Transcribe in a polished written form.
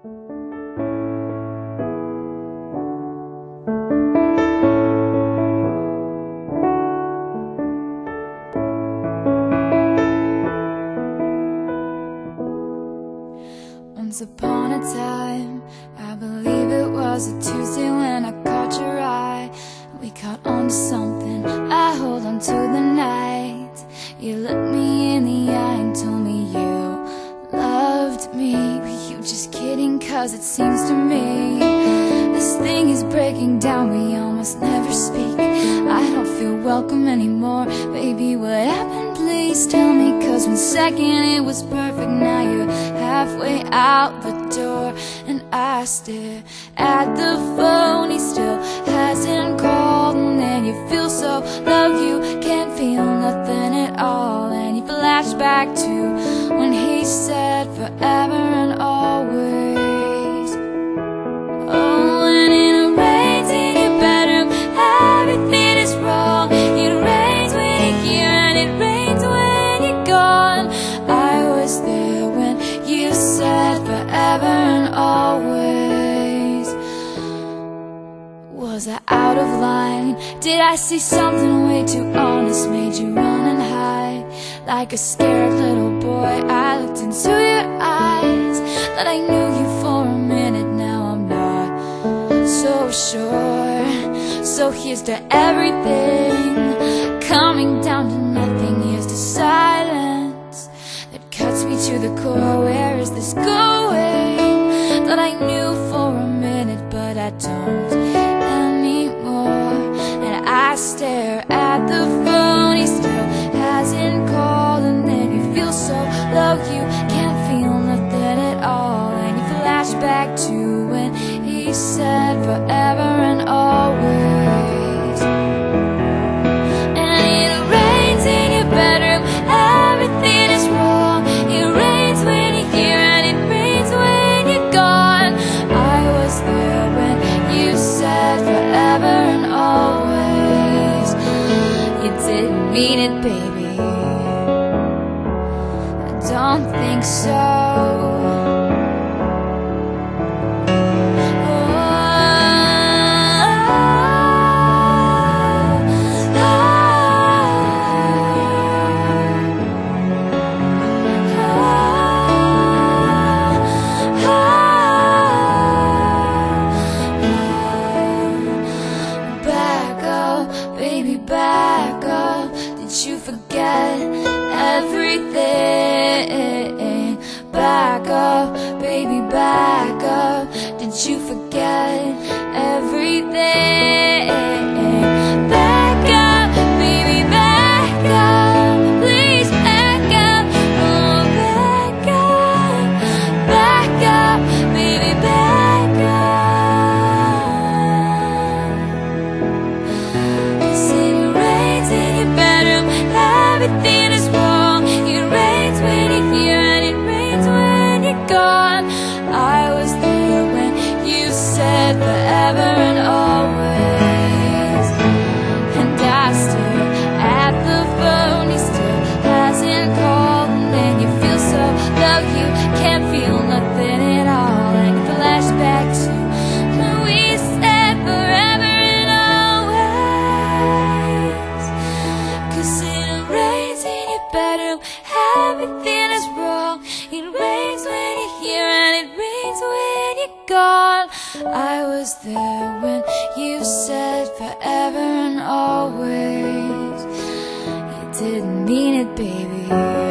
Once upon a time, I believe it was a Tuesday when I caught your eye. We caught on to something, I hold on to the night. You looked me in the eye and told me you loved me. Were you just kidding? Cause it seems to me this thing is breaking down, we almost never speak. I don't feel welcome anymore. Baby, what happened? Please tell me. Cause 1 second it was perfect, now you're halfway out the door. And I stare at the phone, he still hasn't called. And then you feel so love, you can't feel nothing at all. And you flash back to when he said forever and always. Oh, and it rains in your bedroom, everything is wrong. It rains when you're here and it rains when you're gone. I was there when you said forever and always. Was I out of line? Did I see something way too honest? Made you run and hide like a scared little boy. I looked into your eyes, thought I knew you for a minute. Now I'm not so sure. So here's to everything, coming down to nothing. Here's to silence that cuts me to the core. Where is this going? Thought I knew for a minute, but I don't anymore. And I stare at the phone, he still hasn't called. And then you feel so low, you can't feel nothing at all. And you flash back to when he said forever and always. And it rains in your bedroom, everything is wrong. It rains when you're here and it rains when you're gone. I was there when you said forever and always. You didn't mean it, baby, I don't think so. Baby, back up. Did you forget everything? Back up, baby, back up. Did you forget everything? Back up, baby, back up. Please back up, oh, back up. Back up, baby, back up. Everything is wrong. It rains when you're here and it rains when you're gone. I was there when you said forever and always. And I stare at the phone, he still hasn't called. And then you feel so low, you can't feel nothing at all. And you flash back to when we said forever and always. 'Cause bedroom, everything is wrong. It rains when you're here and it rains when you're gone. I was there when you said forever and always. You didn't mean it, baby.